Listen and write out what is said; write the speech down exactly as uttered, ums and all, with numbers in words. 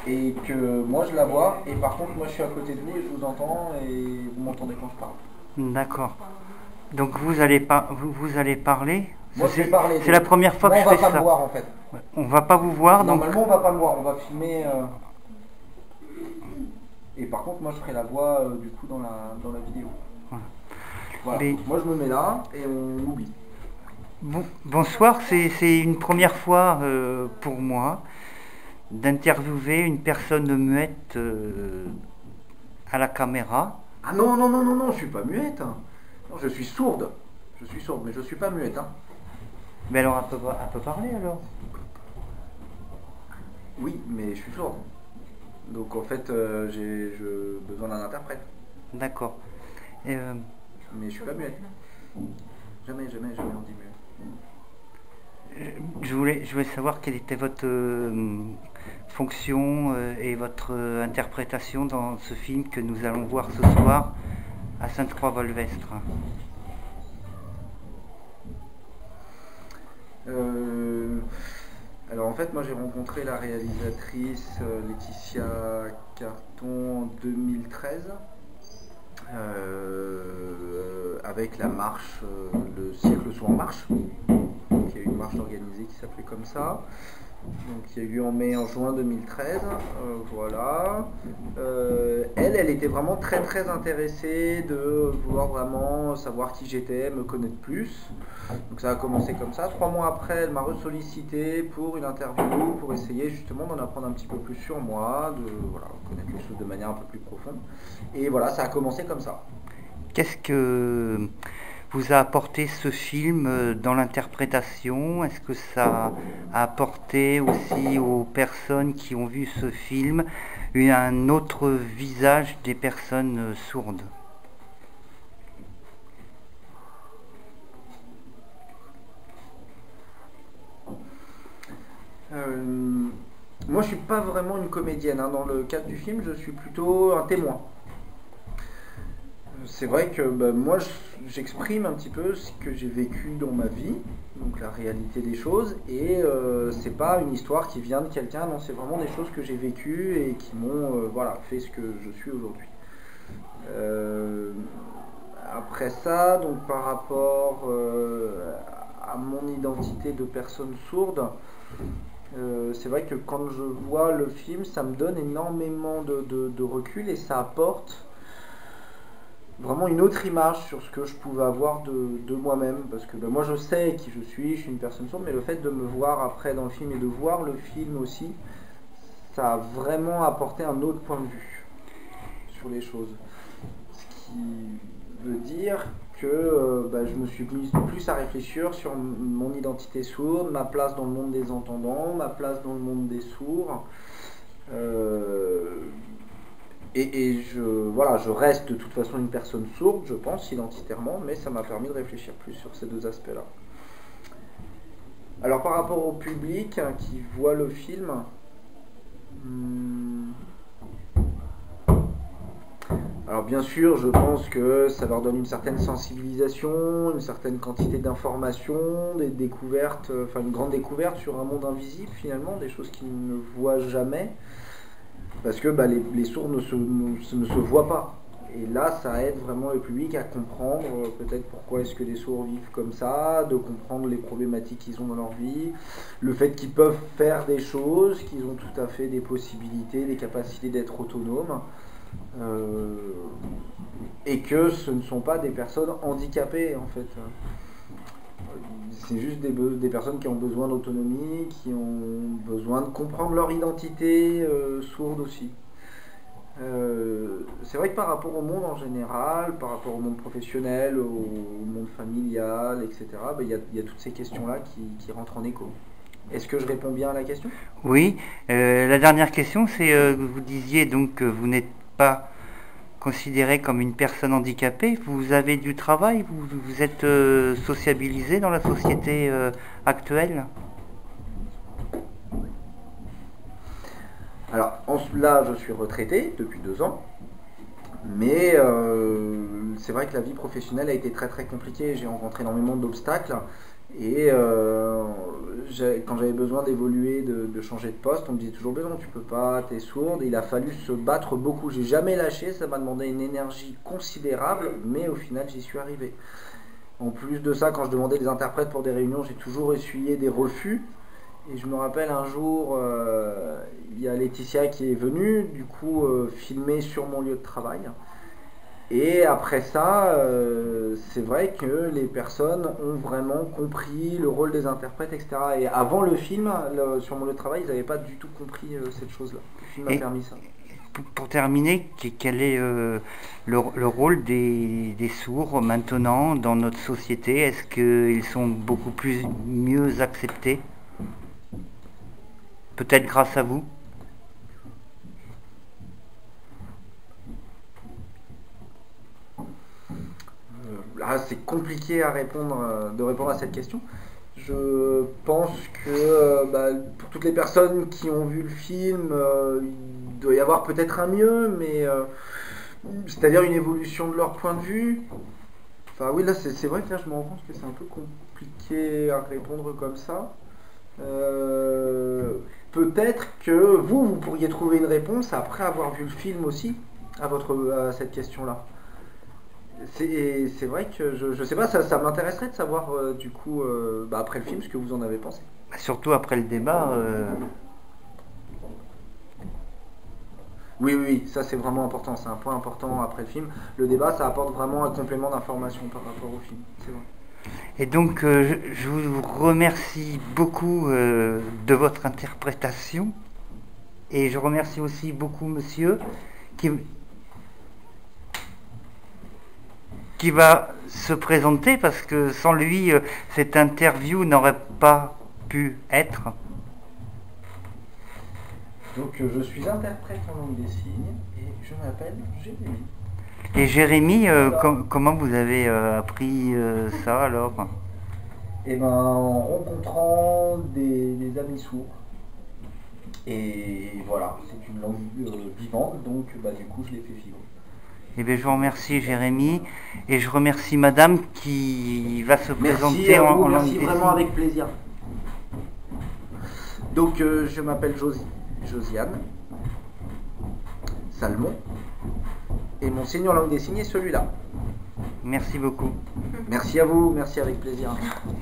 et que moi je la vois, et par contre moi je suis à côté de vous et je vous entends et vous m'entendez quand je parle. D'accord. Donc vous allez pas, vous, vous allez parler. Moi je vais C'est parler, c'est la donc première fois que moi on je va fais pas me ça. voir en fait. Ouais. On va pas vous voir, donc Normalement on va pas me voir, on va filmer. euh, Et par contre moi je ferai la voix euh, du coup dans la, dans la vidéo. voilà. Voilà, Mais donc moi je me mets là et on oublie. bon, bonsoir, c'est c'est une première fois euh, pour moi d'interviewer une personne muette euh, à la caméra. Ah non, non, non, non, non, je suis pas muette, hein. Non, je suis sourde. Je suis sourde, mais je suis pas muette, hein. Mais alors elle peut, elle peut parler alors. Oui, mais je suis sourde. Donc en fait, euh, j'ai je- besoin d'un interprète. D'accord. Euh, Mais je suis pas muette. Jamais, jamais, jamais on dit muette. je voulais, je voulais savoir quelle était votre euh, fonction euh, et votre euh, interprétation dans ce film que nous allons voir ce soir à Sainte-Croix-Volvestre. Euh, alors en fait, moi j'ai rencontré la réalisatrice euh, Laetitia Carton en deux mille treize. Euh, avec la marche, euh, le siècle soit en marche. Donc il y a eu une marche organisée qui s'appelait comme ça. Donc il y a eu en mai, en juin deux mille treize. Euh, voilà. Euh, elle, elle était vraiment très très intéressée de vouloir vraiment savoir qui j'étais, me connaître plus. Donc ça a commencé comme ça. Trois mois après, elle m'a ressollicité pour une interview, pour essayer justement d'en apprendre un petit peu plus sur moi, de voilà, connaître les choses de manière un peu plus profonde. Et voilà, ça a commencé comme ça. Qu'est-ce que vous a apporté ce film euh, dans l'interprétation? Est-ce que ça a apporté aussi aux personnes qui ont vu ce film un autre visage des personnes euh, sourdes? Euh, Moi, je suis pas vraiment une comédienne, hein. Dans le cadre du film, je suis plutôt un témoin. C'est vrai que bah, moi, j'exprime un petit peu ce que j'ai vécu dans ma vie, donc la réalité des choses, et euh, c'est pas une histoire qui vient de quelqu'un, non, c'est vraiment des choses que j'ai vécues et qui m'ont euh, voilà, fait ce que je suis aujourd'hui. Euh, Après ça, donc par rapport euh, à mon identité de personne sourde, euh, c'est vrai que quand je vois le film, ça me donne énormément de, de- de recul et ça apporte vraiment une autre image sur ce que je pouvais avoir de, de moi-même. Parce que ben, moi je sais qui je suis, je suis une personne sourde, mais le fait de me voir après dans le film et de voir le film aussi, ça a vraiment apporté un autre point de vue sur les choses. Ce qui veut dire que euh, bah, je me suis mis plus à réfléchir sur mon identité sourde, ma place dans le monde des entendants, ma place dans le monde des sourds. Euh, et, et je, voilà, je reste de toute façon une personne sourde, je pense, identitairement, mais ça m'a permis de réfléchir plus sur ces deux aspects-là. Alors par rapport au public hein, qui voit le film, hum, alors bien sûr, je pense que ça leur donne une certaine sensibilisation, une certaine quantité d'informations, des découvertes, enfin une grande découverte sur un monde invisible finalement, des choses qu'ils ne voient jamais, parce que bah, les, les sourds ne se, ne, ne se voient pas. Et là, ça aide vraiment le public à comprendre euh, peut-être pourquoi est-ce que des sourds vivent comme ça, de comprendre les problématiques qu'ils ont dans leur vie, le fait qu'ils peuvent faire des choses, qu'ils ont tout à fait des possibilités, des capacités d'être autonomes. Euh, et que ce ne sont pas des personnes handicapées en fait. C'est juste des, des personnes qui ont besoin d'autonomie, qui ont besoin de comprendre leur identité euh, sourde aussi. Euh, c'est vrai que par rapport au monde en général, par rapport au monde professionnel, au, au monde familial, et cetera, il ben, y, y, a toutes ces questions-là qui, qui rentrent en écho. Est-ce que je réponds bien à la question? Oui. Euh, la dernière question, c'est euh, vous disiez donc que vous n'êtes pas considéré comme une personne handicapée. Vous avez du travail, vous, vous êtes euh, sociabilisé dans la société euh, actuelle? Alors là, je suis retraité depuis deux ans. Mais euh, c'est vrai que la vie professionnelle a été très très compliquée. J'ai rencontré énormément d'obstacles et euh, quand j'avais besoin d'évoluer, de, de changer de poste, on me disait toujours, ben non, tu peux pas, t'es sourde. Et il a fallu se battre beaucoup. J'ai jamais lâché, ça m'a demandé une énergie considérable, mais au final, j'y suis arrivé. En plus de ça, quand je demandais des interprètes pour des réunions, j'ai toujours essuyé des refus. Et je me rappelle un jour, euh, il y a Laetitia qui est venue, du coup, euh, filmer sur mon lieu de travail. Et après ça, euh, c'est vrai que les personnes ont vraiment compris le rôle des interprètes, et cetera. Et avant le film, le, sur mon lieu de travail, ils n'avaient pas du tout compris euh, cette chose-là. Le film a permis ça. Pour, pour terminer, quel est euh, le, le rôle des, des sourds maintenant dans notre société? Est-ce qu'ils sont beaucoup plus mieux acceptés? Peut-être grâce à vous? Là, c'est compliqué à répondre, de répondre à cette question. Je pense que euh, bah, pour toutes les personnes qui ont vu le film, euh, il doit y avoir peut-être un mieux, mais euh, c'est-à-dire une évolution de leur point de vue. Enfin oui, là c'est vrai que là je me rends compte que c'est un peu compliqué à répondre comme ça. Euh, peut-être que vous, vous pourriez trouver une réponse après avoir vu le film aussi à, votre, à cette question-là. C'est vrai que je, je sais pas, ça, ça m'intéresserait de savoir euh, du coup, euh, bah, après le film, ce que vous en avez pensé. Surtout après le débat. Euh... Oui, oui, oui, ça c'est vraiment important, c'est un point important après le film. Le débat, ça apporte vraiment un complément d'information par rapport au film, c'est vrai. Et donc, euh, je, je vous remercie beaucoup euh, de votre interprétation. Et je remercie aussi beaucoup monsieur qui... qui va se présenter, parce que sans lui, euh, cette interview n'aurait pas pu être. Donc euh, je suis interprète en langue des signes et je m'appelle Jérémy. Et Jérémy, euh, com comment vous avez euh, appris euh, ça alors? Eh ben, en rencontrant des, des amis sourds. Et voilà, c'est une langue euh, vivante, donc bah, du coup je l'ai fait vivre. Eh bien, je vous remercie Jérémy, et je remercie madame qui va se merci présenter vous, en, en merci langue vraiment avec plaisir. Donc euh, je m'appelle Josie, Josiane Salmon, et mon signe en langue des signes est celui-là. Merci beaucoup. Merci à vous, merci avec plaisir.